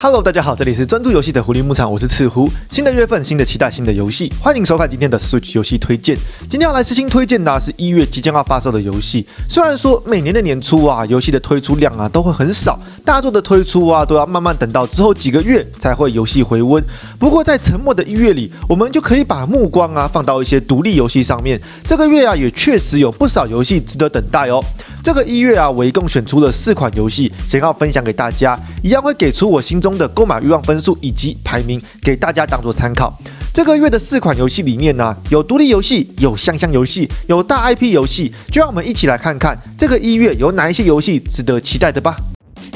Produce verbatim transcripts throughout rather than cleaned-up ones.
Hello， 大家好，这里是专注游戏的狐狸牧场，我是赤狐。新的月份，新的期待，新的游戏，欢迎收看今天的 Switch 游戏推荐。今天要来私心推荐的、啊、是一月即将要发售的游戏。虽然说每年的年初啊，游戏的推出量啊都会很少，大作的推出啊都要慢慢等到之后几个月才会游戏回温。不过在沉默的一月里，我们就可以把目光啊放到一些独立游戏上面。这个月啊也确实有不少游戏值得等待哦。这个一月啊，我一共选出了四款游戏，想要分享给大家，一样会给出我心中的购买欲望分数以及排名，给大家当做参考。这个月的四款游戏里面呢、啊，有独立游戏，有香香游戏，有大 I P 游戏，就让我们一起来看看这个一月有哪一些游戏值得期待的吧。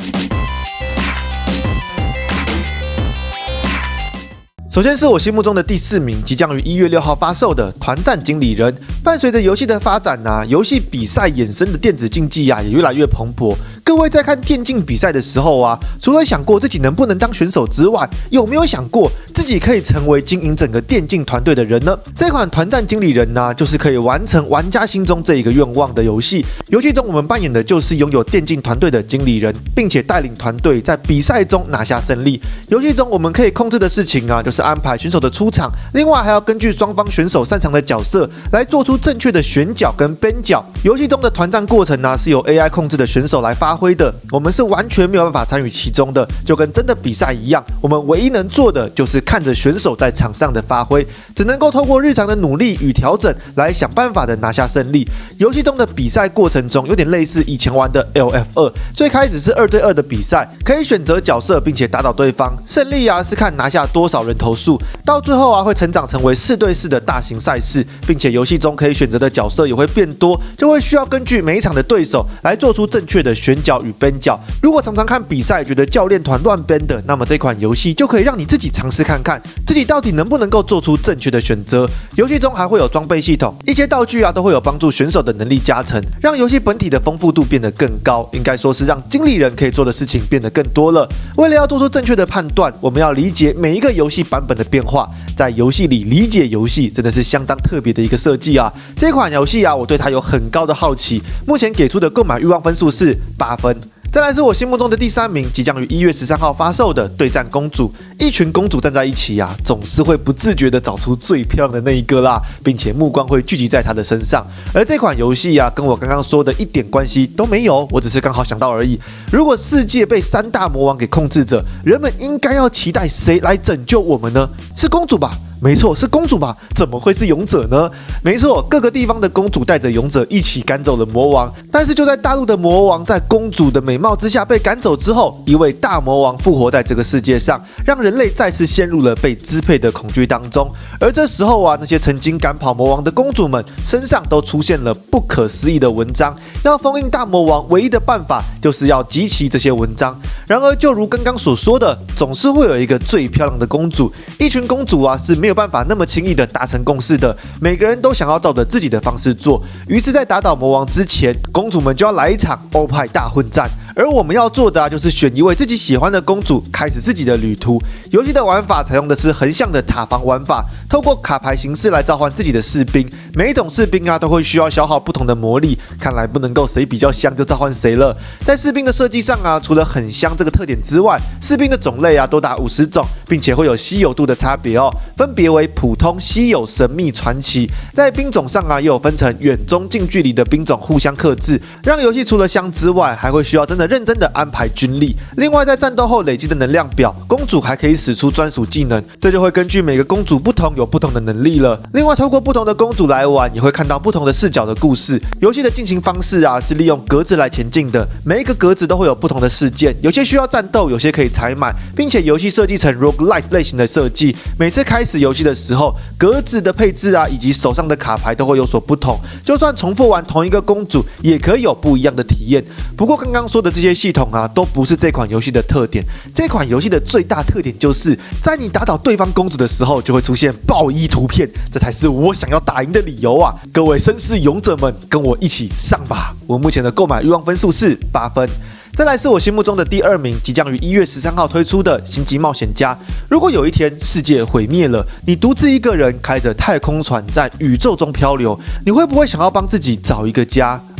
首先是我心目中的第四名，即将于一月六号发售的《团战经理人》。伴随着游戏的发展啊，游戏比赛衍生的电子竞技啊也越来越蓬勃。各位在看电竞比赛的时候啊，除了想过自己能不能当选手之外，有没有想过自己可以成为经营整个电竞团队的人呢？这款《团战经理人》呢、啊，就是可以完成玩家心中这一个愿望的游戏。游戏中我们扮演的就是拥有电竞团队的经理人，并且带领团队在比赛中拿下胜利。游戏中我们可以控制的事情啊，就是安排选手的出场，另外还要根据双方选手擅长的角色来做出正确的选角跟边角。游戏中的团战过程呢、啊，是由 A I 控制的选手来发挥的，我们是完全没有办法参与其中的，就跟真的比赛一样。我们唯一能做的就是看着选手在场上的发挥，只能够透过日常的努力与调整来想办法的拿下胜利。游戏中的比赛过程中有点类似以前玩的 L F 二，最开始是二对二的比赛，可以选择角色并且打倒对方，胜利啊是看拿下多少人头数。到最后啊，会成长成为四对四的大型赛事，并且游戏中可以选择的角色也会变多，就会需要根据每一场的对手来做出正确的选角与边角。如果常常看比赛觉得教练团乱编的，那么这款游戏就可以让你自己尝试看看，自己到底能不能够做出正确的选择。游戏中还会有装备系统，一些道具啊都会有帮助选手的能力加成，让游戏本体的丰富度变得更高，应该说是让经理人可以做的事情变得更多了。为了要做出正确的判断，我们要理解每一个游戏版本的变化，在游戏里理解游戏真的是相当特别的一个设计啊！这款游戏啊，我对它有很高的好奇，目前给出的购买欲望分数是八分。再来是我心目中的第三名，即将于一月十三号发售的《对战公主》。一群公主站在一起啊，总是会不自觉的找出最漂亮的那一个啦，并且目光会聚集在她的身上。而这款游戏啊，跟我刚刚说的一点关系都没有，我只是刚好想到而已。如果世界被三大魔王给控制着，人们应该要期待谁来拯救我们呢？是公主吧？没错，是公主吧？怎么会是勇者呢？没错，各个地方的公主带着勇者一起赶走了魔王。但是就在大陆的魔王在公主的美貌之下被赶走之后，一位大魔王复活在这个世界上，让人类再次陷入了被支配的恐惧当中。而这时候啊，那些曾经赶跑魔王的公主们身上都出现了不可思议的文章。要封印大魔王，唯一的办法就是要集齐这些文章。然而，就如刚刚所说的，总是会有一个最漂亮的公主。一群公主啊，是没有办法那么轻易的达成共识的，每个人都想要照着自己的方式做。于是，在打倒魔王之前，公主们就要来一场欧派大混战。而我们要做的啊，就是选一位自己喜欢的公主，开始自己的旅途。游戏的玩法采用的是横向的塔防玩法，透过卡牌形式来召唤自己的士兵。每一种士兵啊，都会需要消耗不同的魔力，看来不能够谁比较香就召唤谁了。在士兵的设计上啊，除了很香这个特点之外，士兵的种类啊多达五十种，并且会有稀有度的差别哦，分别为普通、稀有、神秘、传奇。在兵种上啊，也有分成远、中、近距离的兵种互相克制，让游戏除了香之外，还会需要真的认真的安排军力。另外，在战斗后累积的能量表，公主还可以使出专属技能，这就会根据每个公主不同有不同的能力了。另外，透过不同的公主来玩，也会看到不同的视角的故事。游戏的进行方式啊，是利用格子来前进的，每一个格子都会有不同的事件，有些需要战斗，有些可以采买，并且游戏设计成 roguelike 类型的设计。每次开始游戏的时候，格子的配置啊，以及手上的卡牌都会有所不同。就算重复玩同一个公主，也可以有不一样的体验。不过刚刚说的这些系统啊，都不是这款游戏的特点。这款游戏的最大特点就是在你打倒对方公主的时候，就会出现爆衣图片，这才是我想要打赢的理由啊！各位绅士勇者们，跟我一起上吧！我目前的购买欲望分数是八分。再来是我心目中的第二名，即将于一月十三号推出的《星际冒险家》。如果有一天世界毁灭了，你独自一个人开着太空船在宇宙中漂流，你会不会想要帮自己找一个家？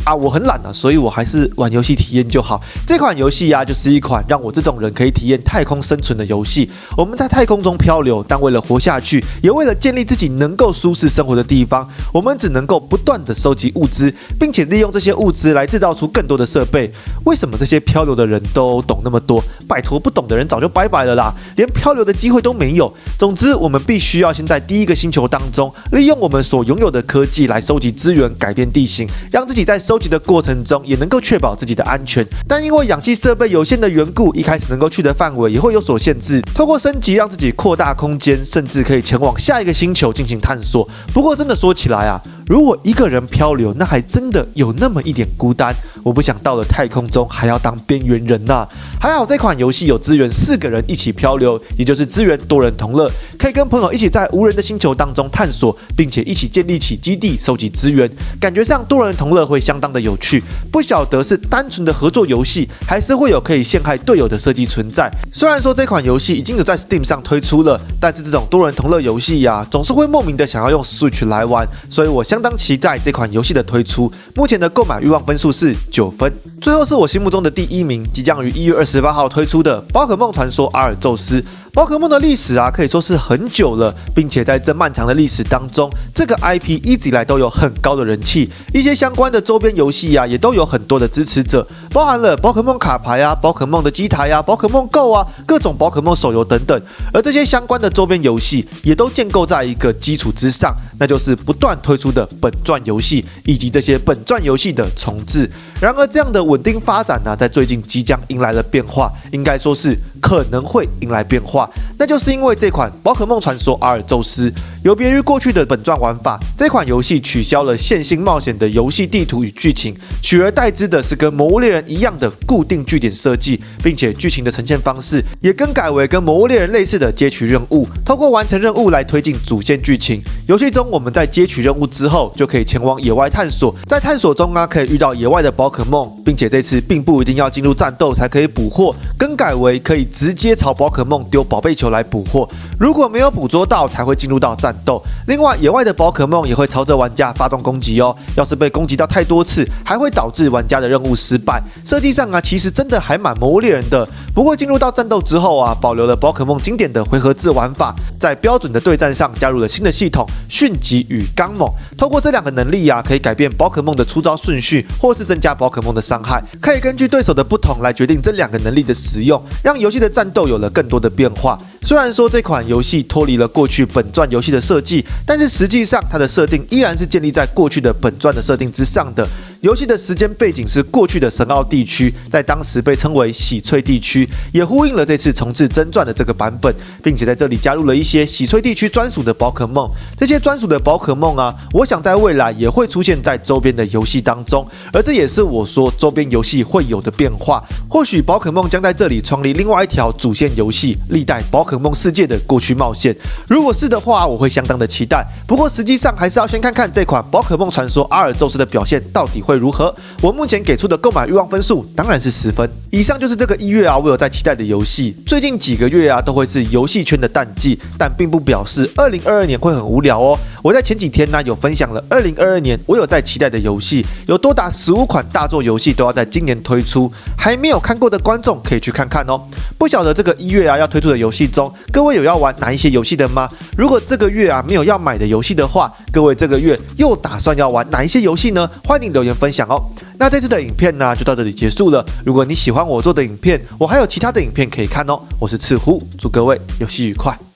啊，我很懒啊，所以我还是玩游戏体验就好。这款游戏啊，就是一款让我这种人可以体验太空生存的游戏。我们在太空中漂流，但为了活下去，也为了建立自己能够舒适生活的地方，我们只能够不断的收集物资，并且利用这些物资来制造出更多的设备。为什么这些漂流的人都懂那么多？拜托，不懂的人早就拜拜了啦，连漂流的机会都没有。总之，我们必须要先在第一个星球当中，利用我们所拥有的科技来收集资源，改变地形，让自己在收集的过程中也能够确保自己的安全。但因为氧气设备有限的缘故，一开始能够去的范围也会有所限制。透过升级，让自己扩大空间，甚至可以前往下一个星球进行探索。不过，真的说起来啊，如果一个人漂流，那还真的有那么一点孤单。我不想到了太空中还要当边缘人呐、啊。还好这款游戏有支援四个人一起漂流，也就是支援多人同乐，可以跟朋友一起在无人的星球当中探索，并且一起建立起基地，收集资源。感觉上多人同乐会相当的有趣。不晓得是单纯的合作游戏，还是会有可以陷害队友的设计存在。虽然说这款游戏已经有在 Steam 上推出了，但是这种多人同乐游戏呀、啊，总是会莫名的想要用 Switch 来玩，所以我相当期待这款游戏的推出。目前的购买欲望分数是九分。最后是我心目中的第一名，即将于一月二十八号推出的《宝可梦传说阿尔宙斯》。宝可梦的历史啊，可以说是很久了，并且在这漫长的历史当中，这个 I P 一直以来都有很高的人气。一些相关的周边游戏啊，也都有很多的支持者，包含了宝可梦卡牌啊、宝可梦的机台啊、宝可梦 Go 啊、各种宝可梦手游等等。而这些相关的周边游戏，也都建构在一个基础之上，那就是不断推出的本传游戏，以及这些本传游戏的重置。然而，这样的稳定发展呢、啊，在最近即将迎来了变化，应该说是可能会迎来变化。那就是因为这款《宝可梦传说阿尔宙斯》有别于过去的本传玩法，这款游戏取消了线性冒险的游戏地图与剧情，取而代之的是跟《魔物猎人》一样的固定据点设计，并且剧情的呈现方式也更改为跟《魔物猎人》类似的接取任务，透过完成任务来推进主线剧情。游戏中我们在接取任务之后，就可以前往野外探索，在探索中啊可以遇到野外的宝可梦，并且这次并不一定要进入战斗才可以捕获，更改为可以直接朝宝可梦丢宝贝球来捕获，如果没有捕捉到才会进入到战斗。另外，野外的宝可梦也会朝着玩家发动攻击哦，要是被攻击到太多次，还会导致玩家的任务失败。设计上啊，其实真的还蛮魔物猎人的。不过进入到战斗之后啊，保留了宝可梦经典的回合制玩法，在标准的对战上加入了新的系统迅疾与刚猛。透过这两个能力啊，可以改变宝可梦的出招顺序，或是增加宝可梦的伤害，可以根据对手的不同来决定这两个能力的使用，让游戏的战斗有了更多的变化。虽然说这款游戏脱离了过去本传游戏的设计，但是实际上它的设定依然是建立在过去的本传的设定之上的。游戏的时间背景是过去的神奥地区，在当时被称为喜翠地区，也呼应了这次重置真传的这个版本，并且在这里加入了一些喜翠地区专属的宝可梦。这些专属的宝可梦啊，我想在未来也会出现在周边的游戏当中，而这也是我说周边游戏会有的变化。或许宝可梦将在这里创立另外一条主线游戏，历代宝可梦世界的过去冒险。如果是的话，我会相当的期待。不过实际上还是要先看看这款宝可梦传说阿尔宙斯的表现到底会如何。我目前给出的购买欲望分数当然是十分。以上就是这个一月啊，我有在期待的游戏。最近几个月啊，都会是游戏圈的淡季，但并不表示二零二二年会很无聊哦。我在前几天呢有分享了二零二二年我有在期待的游戏，有多达十五款大作游戏都要在今年推出，还没有看过的观众可以去看看哦。不晓得这个一月啊要推出的游戏中，各位有要玩哪一些游戏的吗？如果这个月啊没有要买的游戏的话，各位这个月又打算要玩哪一些游戏呢？欢迎留言分享哦。那这次的影片呢就到这里结束了。如果你喜欢我做的影片，我还有其他的影片可以看哦。我是赤狐，祝各位游戏愉快。